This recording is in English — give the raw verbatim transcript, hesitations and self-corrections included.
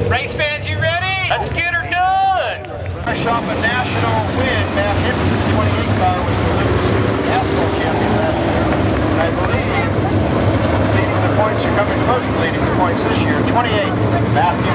Race fans, you ready? Let's get her done. Finish off a national win. Matt Henderson's twenty-eight car was the national champion last year. And I believe leading the points are coming close to leading the points this year. twenty-eight, Matthew